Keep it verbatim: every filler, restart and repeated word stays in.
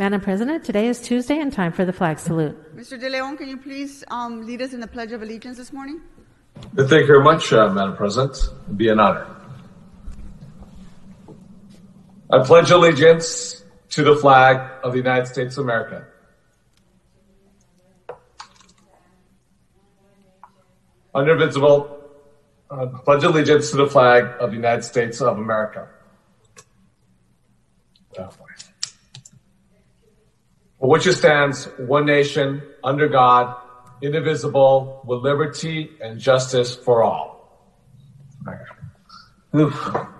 Madam President, today is Tuesday and time for the flag salute. Mister De Leon, can you please um, lead us in the Pledge of Allegiance this morning? Thank you very much, uh, Madam President. It'd be an honor. I pledge allegiance to the flag of the United States of America, indivisible. Uh, pledge allegiance to the flag of the United States of America. Oh, for which it stands, one nation, under God, indivisible, with liberty and justice for all. Oof.